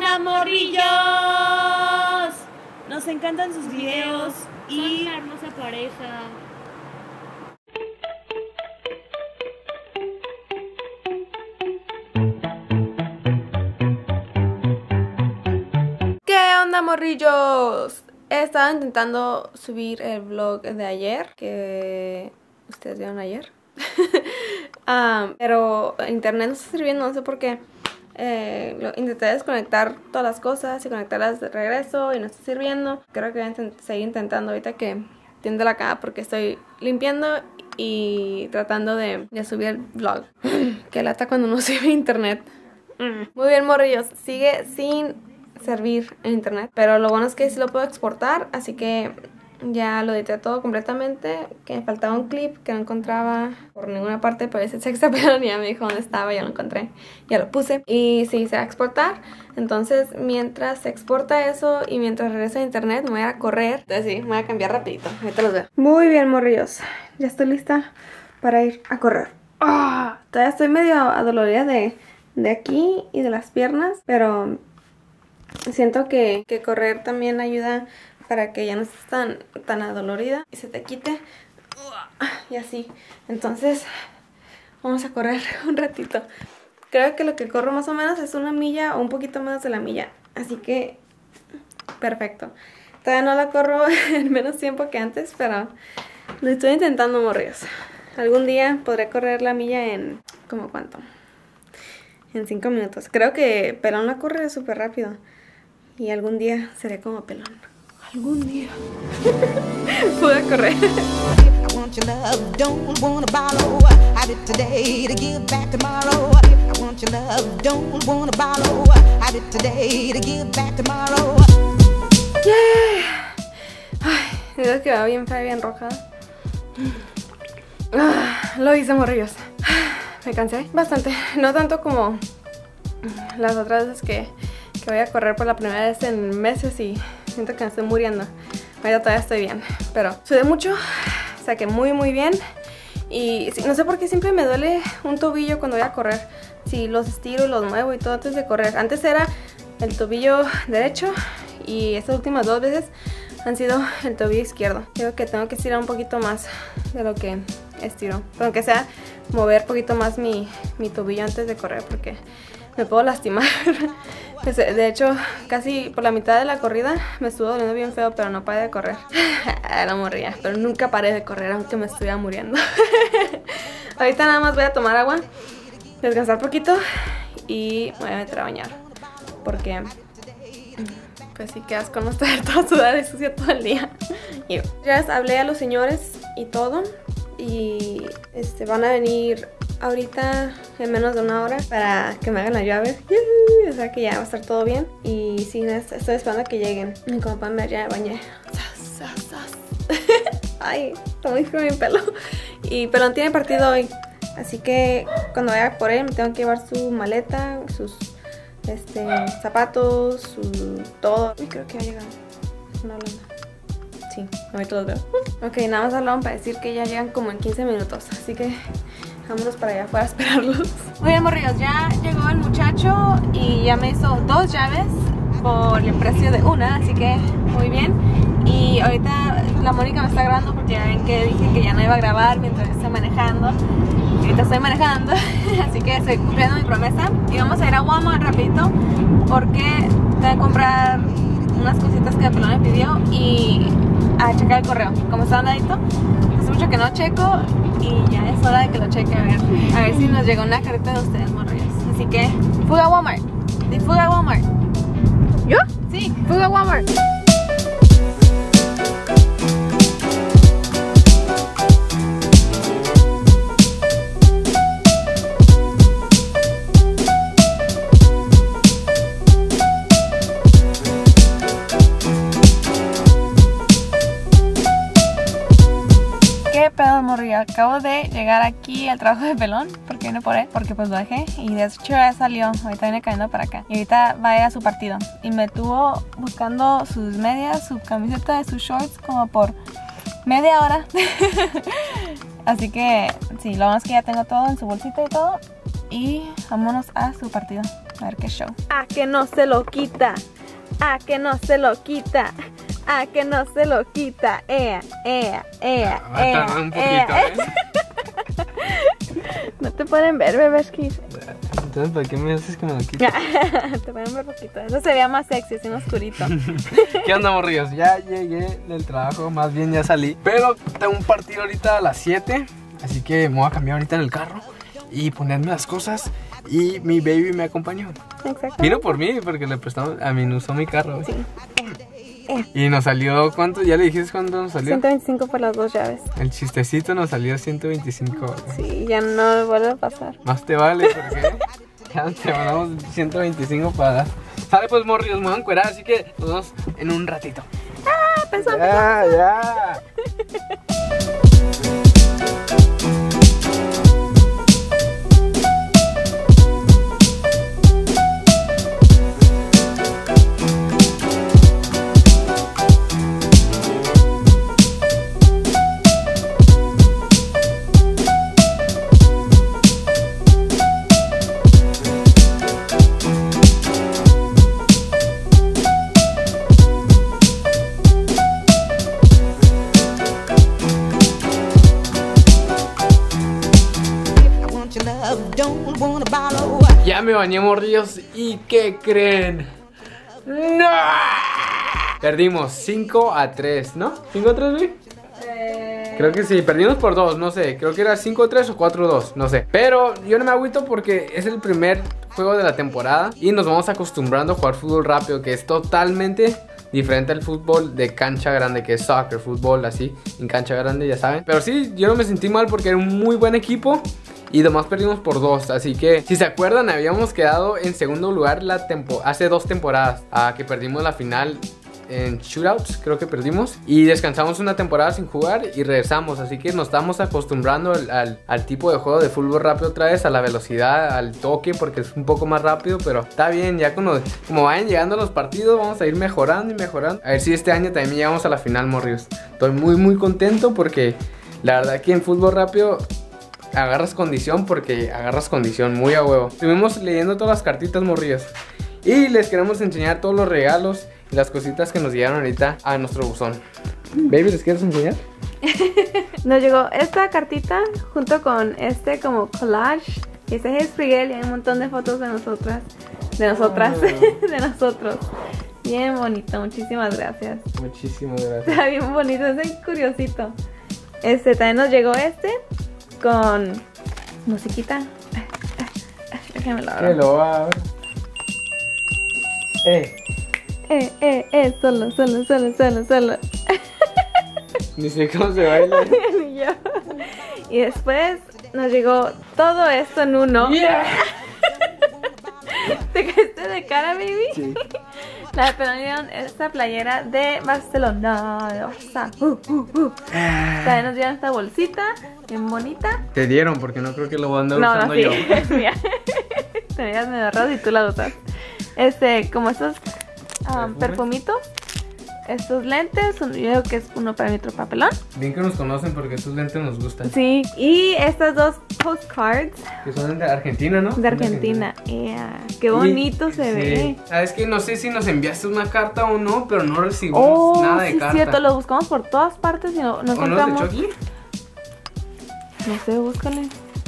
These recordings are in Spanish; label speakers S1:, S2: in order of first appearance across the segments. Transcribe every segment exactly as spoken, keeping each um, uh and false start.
S1: onda, morrillos? Nos encantan sus videos y
S2: son una hermosa pareja.
S3: ¿Qué onda, morrillos? He estado intentando subir el vlog de ayer, que ustedes vieron ayer. um, pero internet no está sirviendo, no sé por qué. Eh, lo, intenté desconectar todas las cosas y conectarlas de regreso y no está sirviendo. Creo que voy a intent seguir intentando ahorita que tiendo la cama porque estoy limpiando y tratando de, de subir el vlog. Que lata cuando no sirve internet. Muy bien, morrillos, sigue sin servir en internet, pero lo bueno es que sí lo puedo exportar, así que ya lo edité todo completamente, que me faltaba un clip que no encontraba por ninguna parte, pero ese sexta pelón ya me dijo dónde estaba, ya lo encontré, ya lo puse y sí, se va a exportar. Entonces mientras se exporta eso y mientras regresa a internet me voy a correr, entonces sí, me voy a cambiar rapidito, ahorita los veo. Muy bien, morrillos, ya estoy lista para ir a correr. Oh, todavía estoy medio adolorida de, de aquí y de las piernas, pero siento que, que correr también ayuda para que ya no estés tan, tan adolorida y se te quite. Y así. Entonces, vamos a correr un ratito. Creo que lo que corro más o menos es una milla o un poquito menos de la milla. Así que, perfecto. Todavía no la corro en menos tiempo que antes, pero lo estoy intentando, morrillos. Algún día podré correr la milla en... ¿cómo cuánto? En cinco minutos. Creo que Pelón la corre súper rápido. Y algún día seré como Pelón. Algún día. Pude correr.
S4: I want your love, don't wanna borrow. Have it today to give back tomorrow. I want your love, don't wanna borrow. Have it today to give back tomorrow.
S3: Yeah. Ay, digo que va bien fea, bien roja. Ah, lo hice, morrillos. Me cansé bastante. No tanto como las otras veces que, que voy a correr por la primera vez en meses y siento que me estoy muriendo. Ahorita todavía estoy bien, pero sudé mucho, saqué muy muy bien. Y no sé por qué siempre me duele un tobillo cuando voy a correr. Si los estiro y los muevo y todo antes de correr. Antes era el tobillo derecho y estas últimas dos veces han sido el tobillo izquierdo. Creo que tengo que estirar un poquito más de lo que estiro. Pero aunque sea mover un poquito más mi, mi tobillo antes de correr porque me puedo lastimar. Pues, de hecho, casi por la mitad de la corrida me estuvo doliendo bien feo, pero no paré de correr. No moría, pero nunca paré de correr aunque me estuviera muriendo. Ahorita nada más voy a tomar agua, descansar poquito y me voy a meter a bañar. Porque, pues sí, qué asco no estar toda sudada y sucia todo el día. Y ya les hablé a los señores y todo. Y este, van a venir ahorita en menos de una hora para que me hagan la llave. O sea que ya va a estar todo bien. Y sí, estoy esperando a que lleguen. Y como pueden ver, ya me bañé. Ay, está muy frío mi pelo. Y Pelón tiene partido hoy. Así que cuando vaya por él me tengo que llevar su maleta, sus este, zapatos, su todo. Y creo que ha llegado. No hablan. Sí, ahorita los veo. Ok, nada más hablaron para decir que ya llegan como en quince minutos. Así que vámonos para allá afuera a esperarlos. Muy bien, morrillos, ya llegó el muchacho y ya me hizo dos llaves por el precio de una, así que muy bien. Y ahorita la Mónica me está grabando porque ya ven que dije que ya no iba a grabar mientras estoy manejando. Y ahorita estoy manejando, así que estoy cumpliendo mi promesa. Y vamos a ir a Walmart rapidito porque tengo que comprar unas cositas que Pelón me pidió y a checar el correo. Como está andadito, hace mucho que no checo y ya es hora de que lo cheque a ver. A ver si nos llegó una carta de ustedes, morrillos. Así que, fuga a Walmart. ¿De fuga a Walmart? ¿Yo? Sí, fuga a Walmart. ¿Qué pedo, morrillo? Acabo de llegar aquí al trabajo de Pelón porque vine por él, porque pues lo dejé y de hecho ya salió, ahorita viene cayendo para acá y ahorita va a ir a su partido y me estuvo buscando sus medias, su camiseta y sus shorts como por media hora. Así que sí, lo bueno es que ya tengo todo en su bolsita y todo y vámonos a su partido. A ver qué show. A que no se lo quita. A que no se lo quita. A que no se lo quita. Ea, ea, ea,
S2: Va a tardar un poquito, ¿eh?
S3: No te pueden ver, bebés.
S2: Entonces, ¿para qué me haces que me lo quite?
S3: Te pueden ver poquito. Eso sería más sexy, así en oscurito.
S2: ¿Qué onda, morrillos? Ya llegué del trabajo, más bien ya salí. Pero tengo un partido ahorita a las siete. Así que me voy a cambiar ahorita en el carro y ponerme las cosas. Y mi baby me acompañó.
S3: Exacto.
S2: Vino por mí porque le prestamos, a mí no usó mi carro.
S3: Sí.
S2: Y nos salió, ¿cuánto? ¿Ya le dijiste cuánto nos salió?
S3: ciento veinticinco por las dos llaves.
S2: El chistecito nos salió ciento veinticinco.
S3: Sí, ya no vuelve a pasar.
S2: Más te vale, porque ya te mandamos ciento veinticinco para... Sale pues, morrillos, me voy a encuerar, así que nos vemos en un ratito.
S3: Ah, pensó,
S2: Ya, ya. Ya me bañé, morrillos, ¿y qué creen? ¡No! Perdimos cinco a tres, ¿no? ¿cinco a tres, güey?
S3: Eh...
S2: Creo que sí, perdimos por dos, no sé. Creo que era cinco a tres o cuatro a dos, no sé. Pero yo no me agüito porque es el primer juego de la temporada y nos vamos acostumbrando a jugar fútbol rápido, que es totalmente diferente al fútbol de cancha grande, que es soccer, fútbol así, en cancha grande, ya saben. Pero sí, yo no me sentí mal porque era un muy buen equipo y además perdimos por dos. Así que, si se acuerdan, habíamos quedado en segundo lugar la tempo hace dos temporadas, a que perdimos la final en shootouts, creo que perdimos. Y descansamos una temporada sin jugar y regresamos. Así que nos estamos acostumbrando al, al, al tipo de juego de fútbol rápido otra vez, a la velocidad, al toque, porque es un poco más rápido. Pero está bien, ya como, como vayan llegando los partidos, vamos a ir mejorando y mejorando. A ver si este año también llegamos a la final, morrios. Estoy muy muy contento porque la verdad que en fútbol rápido agarras condición, porque agarras condición muy a huevo. Estuvimos leyendo todas las cartitas, morrillos, y les queremos enseñar todos los regalos y las cositas que nos llegaron ahorita a nuestro buzón. Baby, ¿les quieres enseñar?
S3: Nos llegó esta cartita junto con este como collage. Ese es Friguel y hay un montón de fotos de nosotras. De nosotras. Oh. De nosotros. Bien bonito, muchísimas gracias.
S2: Muchísimas gracias.
S3: Está bien bonito, es bien curiosito. Este, también nos llegó este con musiquita. Déjame lo abro.
S2: Lo abro. Eh.
S3: Eh, eh, eh, solo, solo, solo, solo, solo.
S2: Ni sé cómo se baila.
S3: Ni yo. Y después nos llegó todo esto en uno.
S2: Yeah.
S3: ¿Te caíste de cara, baby?
S2: Sí.
S3: La dieron esta playera de Barcelona. De Barça. Uh, uh, uh.
S2: Ah.
S3: También nos dieron esta bolsita bien bonita.
S2: Te dieron, porque no creo que lo voy a andar
S3: No,
S2: usando
S3: no, sí.
S2: yo.
S3: Mira. Te veías medio raro y tú la usas. Este, como estos um, perfumitos. Estos lentes, yo creo que es uno para mi otro papelón.
S2: Bien que nos conocen porque estos lentes nos gustan.
S3: Sí, y estas dos postcards.
S2: Que son de Argentina, ¿no?
S3: De Argentina. Yeah. Qué bonito
S2: y,
S3: se
S2: sí.
S3: ve.
S2: Sabes que no sé si nos enviaste una carta o no, pero no recibimos
S3: Oh,
S2: nada de
S3: sí,
S2: carta.
S3: cierto, lo buscamos por todas partes y no, no
S2: ¿O no
S3: encontramos.
S2: de Chucky?
S3: No sé, búscale.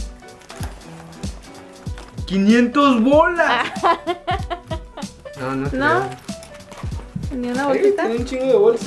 S2: ¡quinientas bolas! No, no creo.
S3: ¿No? ¿Ni una
S2: Ey,
S3: bolsita?
S2: tiene un chingo de bolsas.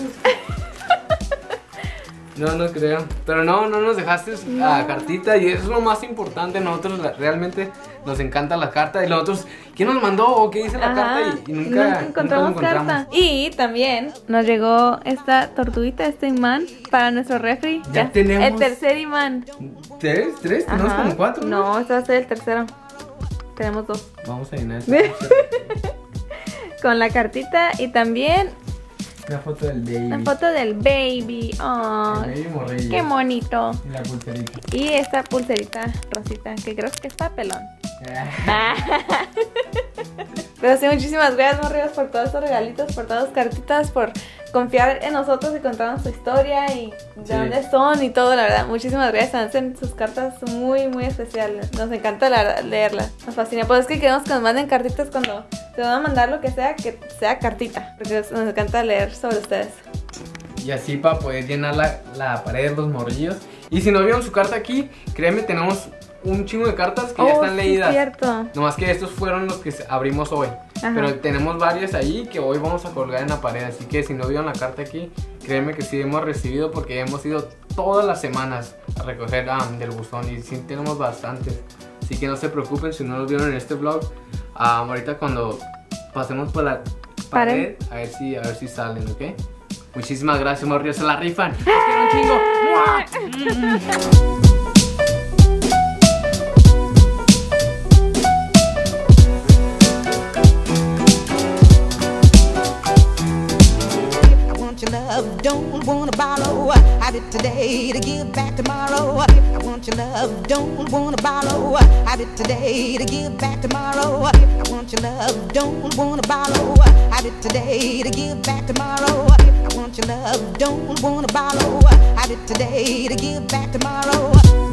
S2: No, no creo. Pero no, no nos dejaste la
S3: No.
S2: cartita y eso es lo más importante. Nosotros la- realmente nos encanta la carta. Y nosotros, ¿quién nos mandó o qué dice la
S3: Ajá,
S2: carta? Y, y nunca,
S3: nunca
S2: nunca
S3: encontramos
S2: lo encontramos.
S3: carta. Y también nos llegó esta tortuguita, este imán para nuestro refri.
S2: Ya tenemos-
S3: el tercer imán.
S2: ¿Tres? ¿Tres? ¿Tenemos
S3: Ajá.
S2: como cuatro?
S3: No, este va a ser el tercero. Tenemos dos.
S2: Vamos a llenar este.
S3: Con la cartita y también
S2: Una foto del baby.
S3: la foto del baby. Oh,
S2: El baby morrillo.
S3: qué bonito.
S2: Y la pulserita.
S3: Y esta pulserita rosita que creo que es papelón.
S2: Ah.
S3: Ah. Pero sí, muchísimas gracias, morrillos, por todos estos regalitos, por todas las cartitas, por confiar en nosotros y contarnos su historia y de
S2: Sí.
S3: dónde son y todo, la verdad. Muchísimas gracias, hacen sus cartas muy, muy especiales. Nos encanta la verdad, leerlas, nos fascina. Pues es que queremos que nos manden cartitas cuando se van a mandar lo que sea, que sea cartita, porque nos encanta leer sobre ustedes.
S2: Y así para poder llenar la, la pared de los morrillos. Y si no vieron su carta aquí, créeme, tenemos un chingo de cartas que ya
S3: Oh,
S2: están
S3: sí,
S2: leídas.
S3: cierto.
S2: Nomás que estos fueron los que abrimos hoy.
S3: Ajá.
S2: Pero tenemos varias ahí que hoy vamos a colgar en la pared. Así que si no vieron la carta aquí, créeme que sí hemos recibido, porque hemos ido todas las semanas a recoger um, del buzón. Y sí tenemos bastantes. Así que no se preocupen si no los vieron en este vlog. Um, ahorita cuando pasemos por la pared, a ver si, a ver si salen, ¿ok? Muchísimas gracias, morrillos, se la rifan. ¡Los quiero un chingo! ¡Mua!
S4: I want your love, don't wanna borrow. I did today to give back tomorrow. I want your love, don't wanna borrow. I did today to give back tomorrow. I want your love, don't wanna borrow. I did today to give back tomorrow. I want your love, don't wanna borrow. I did today to give back tomorrow.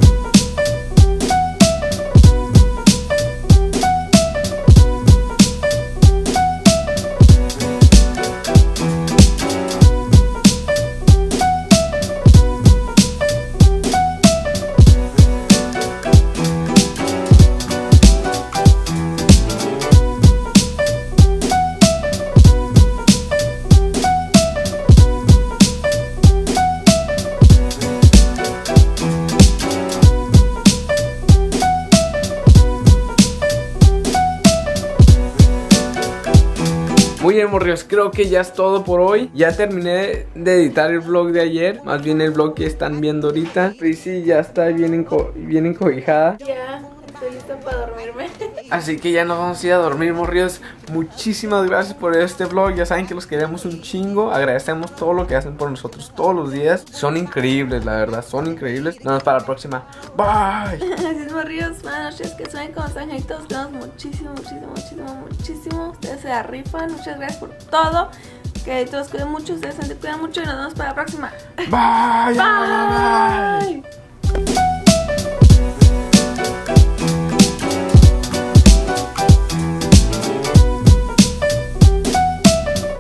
S2: Muy bien, morrillos, creo que ya es todo por hoy. Ya terminé de editar el vlog de ayer, más bien el vlog que están viendo ahorita. Prissy ya está bien, enco bien encobijada.
S3: Ya, estoy lista para dormirme.
S2: Así que ya nos vamos a ir a dormir, morrillos. Muchísimas gracias por este vlog. Ya saben que los queremos un chingo. Agradecemos todo lo que hacen por nosotros todos los días. Son increíbles, la verdad, son increíbles. Nos vemos para la próxima. Bye.
S3: Así es, morrillos, buenas noches, que suenen como angelitos. Queremos muchísimo, muchísimo, muchísimo, muchísimo. Ustedes se la rifan, muchas gracias por todo. Que todos cuiden mucho, ustedes se cuidan mucho y nos vemos para la próxima.
S2: Bye.
S3: Bye.
S2: Bye.